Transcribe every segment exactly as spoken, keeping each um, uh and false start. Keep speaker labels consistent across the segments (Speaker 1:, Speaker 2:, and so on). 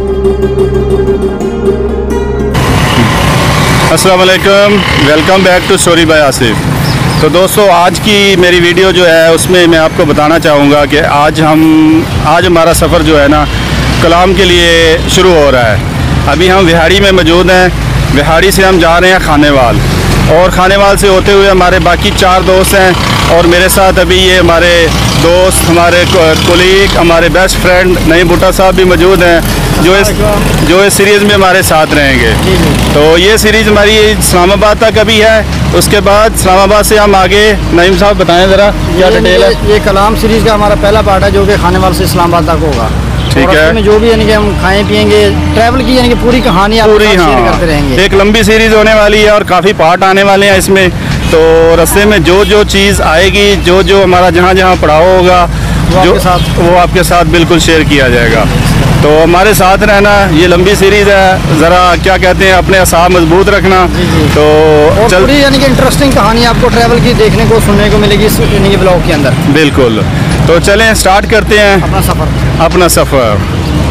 Speaker 1: अस्सलाम वालेकुम, welcome back to story by Asif. तो दोस्तों, आज की मेरी वीडियो जो है उसमें मैं आपको बताना चाहूँगा कि आज हम आज हमारा सफ़र जो है ना कलाम के लिए शुरू हो रहा है। अभी हम विहाड़ी में मौजूद हैं। विहाड़ी से हम जा रहे हैं खानेवाल, और खानेवाल से होते हुए हमारे बाकी चार दोस्त हैं, और मेरे साथ अभी ये हमारे दोस्त, हमारे कोलीग, हमारे बेस्ट फ्रेंड नईम भुट्टा साहब भी मौजूद हैं, जो इस जो इस सीरीज़ में हमारे साथ रहेंगे। तो ये सीरीज़ हमारी इस्लामाबाद तक अभी है। उसके बाद इस्लामाबाद से हम आगे, नईम साहब बताएं ज़रा क्या डिटेल है।
Speaker 2: ये कलाम सीरीज़ का हमारा पहला पार्ट है, जो कि खानेवाल से इस्लामाबाद तक होगा।
Speaker 1: ठीक है, में
Speaker 2: जो भी यानी कि हम खाएं पिएंगे, ट्रैवल की यानी कि पूरी कहानी आप
Speaker 1: पूरी हाँ शेयर करते रहेंगे। एक लंबी सीरीज़ होने वाली है और काफ़ी पार्ट आने वाले हैं इसमें। तो रास्ते में जो जो चीज़ आएगी, जो जो हमारा जहाँ जहाँ पड़ाव होगा, वो जो आपके साथ वो आपके साथ बिल्कुल शेयर किया जाएगा। तो हमारे साथ रहना। ये लंबी सीरीज़ है, ज़रा क्या कहते हैं, अपने असाब मजबूत रखना। जी जी। तो चल
Speaker 2: यानी कि इंटरेस्टिंग कहानी आपको ट्रैवल की देखने को, सुनने को मिलेगी इस यानी कि ब्लॉग के अंदर।
Speaker 1: बिल्कुल। तो चलें स्टार्ट करते हैं
Speaker 2: अपना सफ़र
Speaker 1: अपना सफ़र।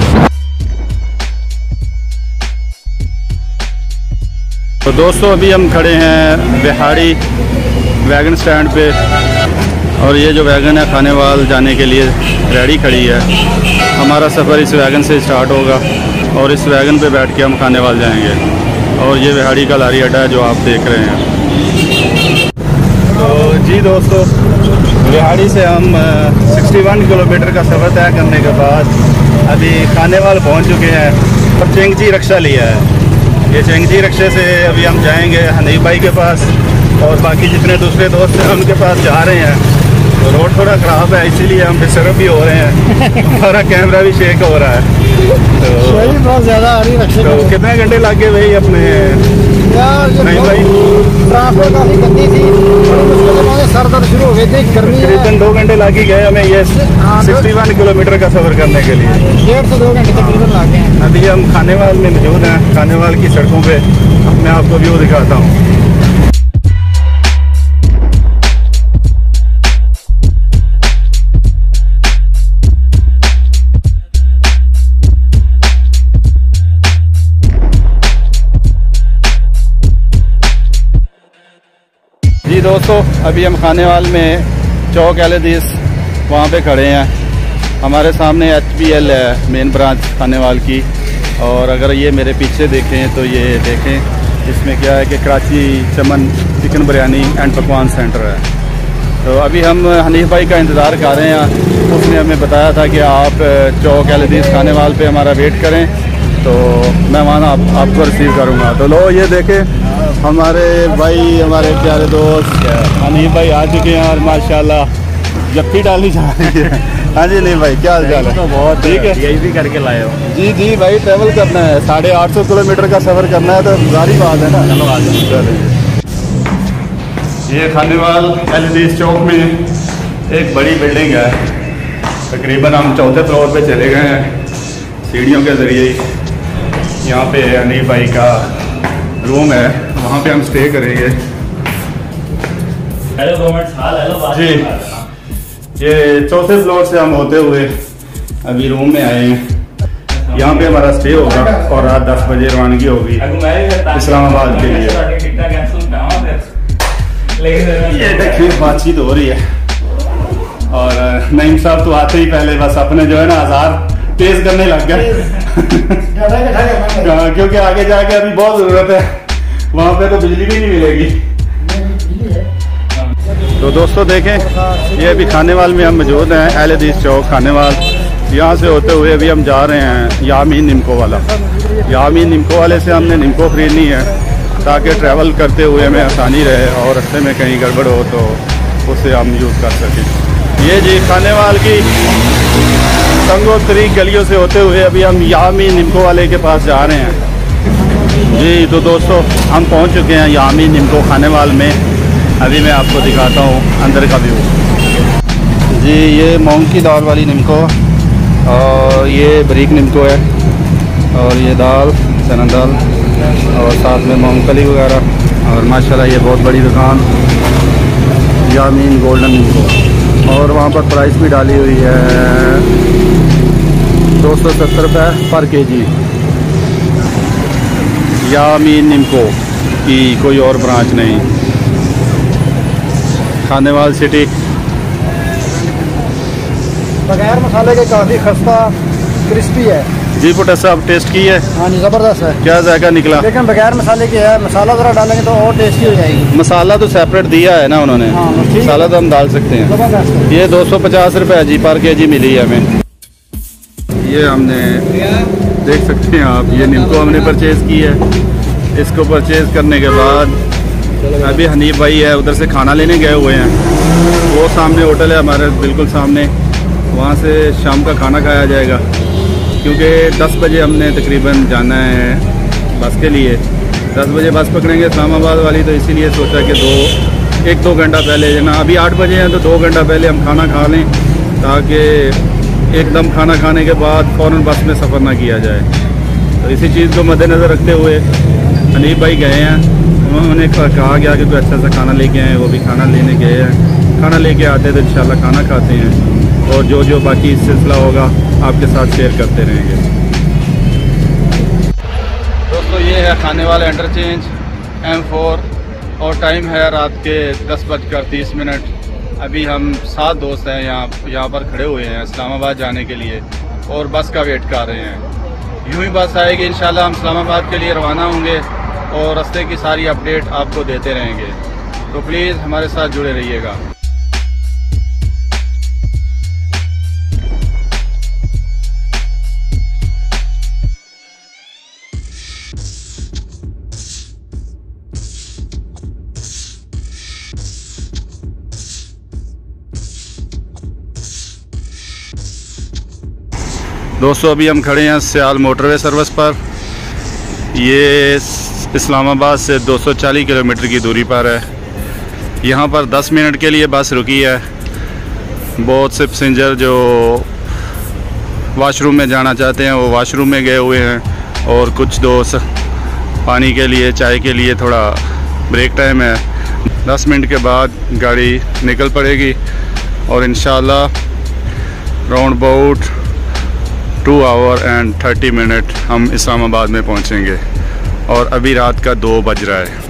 Speaker 1: तो दोस्तों, अभी हम खड़े हैं बिहाड़ी वैगन स्टैंड पे, और ये जो वैगन है खानेवाल जाने के लिए रेडी खड़ी है। हमारा सफ़र इस वैगन से स्टार्ट होगा, और इस वैगन पे बैठ के हम खानेवाल जाएंगे। और ये बिहाड़ी का लारी अड्डा है जो आप देख रहे हैं। तो जी दोस्तों, बिहाड़ी से हम इकसठ किलोमीटर का सफ़र तय करने के बाद अभी खानेवाल पहुंच चुके हैं, और चेंगजी रक्षा लिया है। ये चेंगजी रक्षे से अभी हम जाएंगे हनीफ भाई के पास, और बाकी जितने दूसरे दोस्त हैं उनके पास जा रहे हैं। तो रोड थोड़ा ख़राब है, इसीलिए हम डिस्टर्ब भी हो रहे हैं। हमारा कैमरा भी शेक हो रहा है। तो
Speaker 2: बहुत ज़्यादा आ रही है।
Speaker 1: तो कितने घंटे लग गए भाई अपने नहीं भाई?
Speaker 2: ट्रांसपोर्ट काफ़ी गंदी थी, सर दर्द शुरू हो गए थे, गर्मी
Speaker 1: करीबन दो घंटे लग ही गए हमें ये इकसठ किलोमीटर का सफ़र करने के लिए।
Speaker 2: डेढ़ से दो घंटे तकरीबन लग गए।
Speaker 1: अभी हम खानेवाल में मौजूद हैं। खानेवाल की सड़कों पे मैं आपको व्यू दिखाता हूँ। जी दोस्तों, अभी हम खानेवाल में चौक एलदीस वहाँ पे खड़े हैं। हमारे सामने एच पी एल है, मेन ब्रांच खानेवाल की। और अगर ये मेरे पीछे देखें तो ये देखें, इसमें क्या है कि Karachi Chaman chicken biryani and Pakwan centre है। तो अभी हम हनीफ भाई का इंतज़ार कर रहे हैं। उसने हमें बताया था कि आप चौक एलदीस खानेवाल पे हमारा वेट करें, तो मैं वहाँ आप, आपको रिसीव करूँगा। तो लो ये देखें, हमारे भाई, हमारे प्यारे दोस्त हनीफ भाई आ चुके हैं, और माशाल्लाह जप्पी डालनी जा रही है। हाँ जी नहीं भाई, क्या हाल चाल है?
Speaker 3: तो बहुत
Speaker 1: ठीक है,
Speaker 3: यही भी करके लाए हो।
Speaker 1: जी जी भाई, ट्रैवल करना है, साढ़े आठ सौ किलोमीटर का सफ़र करना है, तो सारी बात है ना। चलो आ जाए। ये खानेवाल एलदीस चौक में एक बड़ी बिल्डिंग है। तकरीबन हम चौथे फ्लोर पे चले गए हैं सीढ़ियों के ज़रिए। यहाँ पे हनीफ भाई का रूम है, वहाँ पे हम स्टे करेंगे।
Speaker 3: हेलो गवर्नमेंट
Speaker 1: जी, ये चौथे फ्लोर से हम होते हुए अभी रूम में आए हैं। यहाँ पे हमारा स्टे होगा, और रात दस बजे रवानगी होगी इस्लामाबाद के लिए। ये देखिए बातचीत हो रही है, और नईम साहब तो आते ही पहले बस अपने जो है ना आज़ार तेज करने लग गए। क्योंकि आगे जाके अभी बहुत ज़रूरत है, वहाँ पे तो बिजली भी नहीं मिलेगी। तो दोस्तों देखें, ये अभी खानेवाल में हम मौजूद हैं, एलदीस चौक खानेवाल। यहाँ से होते हुए अभी हम जा रहे हैं यामीन निम्को वाला। यामीन निम्को वाले से हमने निम्को ख़रीदनी है, ताकि ट्रैवल करते हुए हमें आसानी रहे, और रास्ते में कहीं गड़बड़ हो तो उसे हम यूज़ कर सकें। ये जी खानेवाल की तंगो तरीक गलियों से होते हुए अभी हम यामीन निम्को वाले के पास जा रहे हैं। जी तो दोस्तों, हम पहुंच चुके हैं यामीन निम्को खानेवाल में। अभी मैं आपको दिखाता हूं अंदर का व्यू। जी ये मूंग की दाल वाली निम्को, और ये बरीक निम्को है, और ये दाल चना दाल, और साथ में मूंगफली वगैरह। और माशाल्लाह ये बहुत बड़ी दुकान यामीन गोल्डन निम्को, और वहाँ पर प्राइस भी डाली हुई है दो सौ सत्तर रुपये पर के जी। यामीन निम्को की कोई और ब्रांच नहीं। खानेवाल सिटी
Speaker 2: बगैर मसाले के काफ़ी खस्ता क्रिस्पी है।
Speaker 1: जी पुटा साहब टेस्ट की है?
Speaker 2: हाँ जी, ज़बरदस्त है।
Speaker 1: क्या जायका निकला?
Speaker 2: लेकिन बगैर मसाले की है, मसाला ज़रा डालेंगे तो और टेस्टी हो जाएगी।
Speaker 1: मसाला तो सेपरेट दिया है ना उन्होंने।
Speaker 2: हाँ,
Speaker 1: मसाला तो हम डाल सकते हैं।
Speaker 2: ज़बरदस्त है।
Speaker 1: ये दो सौ पचास रुपये जी पर के जी मिली है हमें। ये हमने देख सकते हैं आप, ये निम्को हमने परचेज़ की है। इसको परचेज़ करने के बाद अभी हनीफ भाई है उधर से खाना लेने गए हुए हैं। वो सामने होटल है हमारे बिल्कुल सामने, वहाँ से शाम का खाना खाया जाएगा। क्योंकि दस बजे हमने तकरीबन जाना है बस के लिए। दस बजे बस पकड़ेंगे इस्लामाबाद वाली, तो इसीलिए सोचा कि दो एक दो घंटा पहले ना, अभी आठ बजे हैं तो दो घंटा पहले हम खाना खा लें, ताकि एकदम खाना खाने के बाद फ़ौरन बस में सफ़र ना किया जाए। तो इसी चीज़ को मद्देनज़र रखते हुए हनीफ भाई गए हैं। उन्होंने कहा गया कि कोई अच्छा सा खाना लेके आए, वो भी खाना लेने गए हैं। खाना लेके आते तो इंशाल्लाह खाना खाते हैं, और जो जो बाकी सिलसिला होगा आपके साथ शेयर करते रहेंगे। दोस्तों ये है खानेवाल इंटरचेंज एम फोर, और टाइम है रात के दस बजकर तीस मिनट। अभी हम सात दोस्त हैं यहाँ यहाँ पर खड़े हुए हैं इस्लामाबाद जाने के लिए, और बस का वेट कर रहे हैं। यूँ ही बस आएगी इंशाल्लाह हम इस्लामाबाद के लिए रवाना होंगे, और रास्ते की सारी अपडेट आपको देते रहेंगे। तो प्लीज़ हमारे साथ जुड़े रहिएगा। दोस्तों अभी हम खड़े हैं सियाल मोटरवे सर्विस पर। ये इस्लामाबाद से दो सौ चालीस किलोमीटर की दूरी पर है। यहाँ पर दस मिनट के लिए बस रुकी है। बहुत से पैसेंजर जो वाशरूम में जाना चाहते हैं वो वाशरूम में गए हुए हैं, और कुछ दोस्त पानी के लिए, चाय के लिए, थोड़ा ब्रेक टाइम है। दस मिनट के बाद गाड़ी निकल पड़ेगी, और इंशाल्लाह round about two hour and thirty minute हम इस्लामाबाद में पहुंचेंगे। और अभी रात का दो बज रहा है।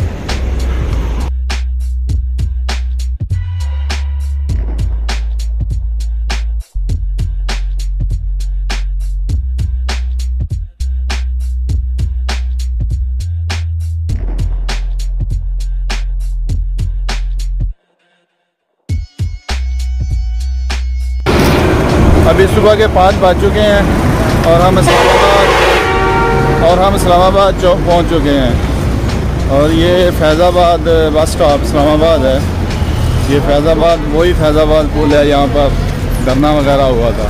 Speaker 1: अभी सुबह के पाँच बज चुके हैं, और हम इस्लामाबाद और हम इस्लामाबाद चौक पहुँच चुके हैं। और ये फैज़ाबाद बस स्टॉप इस्लामाबाद है। ये फैज़ाबाद वही फैज़ाबाद पुल है, यहाँ पर धरना वगैरह हुआ था।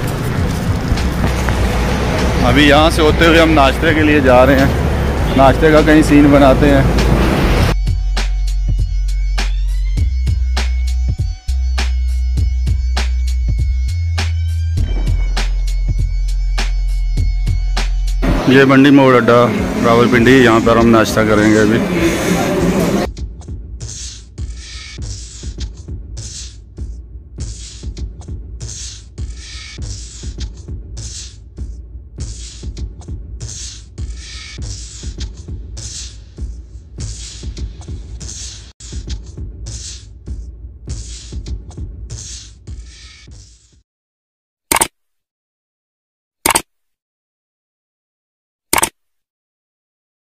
Speaker 1: अभी यहाँ से होते हुए हम नाश्ते के लिए जा रहे हैं। नाश्ते का कहीं सीन बनाते हैं। ये मंडी मोड़ अड्डा रावलपिंडी, यहाँ पर हम नाश्ता करेंगे अभी।